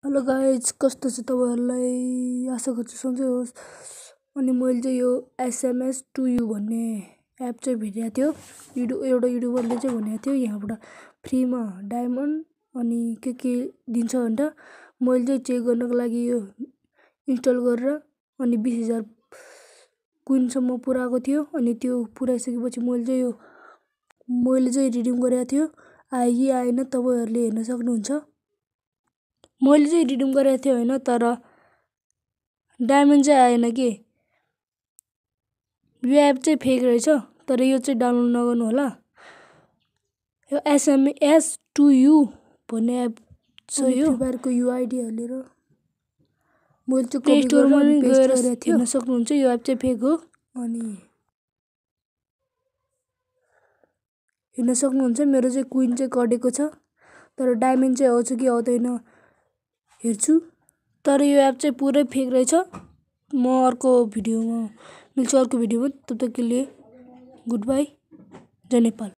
Hello guys, कस्तो छ तपाईहरुलाई? आशा गर्छु सन्चै होस्। अनि मैले चाहिँ यो SMS2U भन्ने एप चाहिँ भेटेको थियो। एउटा युट्युबरले चाहिँ भनेको थियो यहाँबाट फ्रीमा डायमन्ड अनि के दिन्छ भनेर। मैले चाहिँ चेक गर्नको लागि यो इन्स्टल गरेर अनि 20,000 क्विनसम्म पुराएको थियो। अनि त्यो पुराइसकेपछि मैले चाहिँ रिडिम गरेको थियो। आयो कि आएन तपाईहरुले हेर्न सक्नुहुन्छ। मैले चाहिँ रिडिम गरेको थियो हैन, तर डायमन्ड चाहिँ आएन के। यो एप चाहिँ फेक रहेछ, तर यो चाहिँ डाउनलोड नगर्नु होला। यो SMS2U भन्ने एप छ। यो फ्री फायरको युआइडी हालेर मैले चाहिँ प्ले स्टोरमा गएर हेर्न सक्नुहुन्छ। यो एप चाहिँ फेक हो। अनि हेर्न सक्नुहुन्छ मेरो चाहिँ क्विन चाहिँ कटेको छ, तर डायमन्ड चाहिँ आउँछ कि आउँदैन हेर्छु। तर यो एप चाहिँ पुरै फेक रहेछ। म अर्को भिडियोमा मिल्छु, अर्को भिडियोमा। तब तक के लिए गुड बाई, जय नेपाल।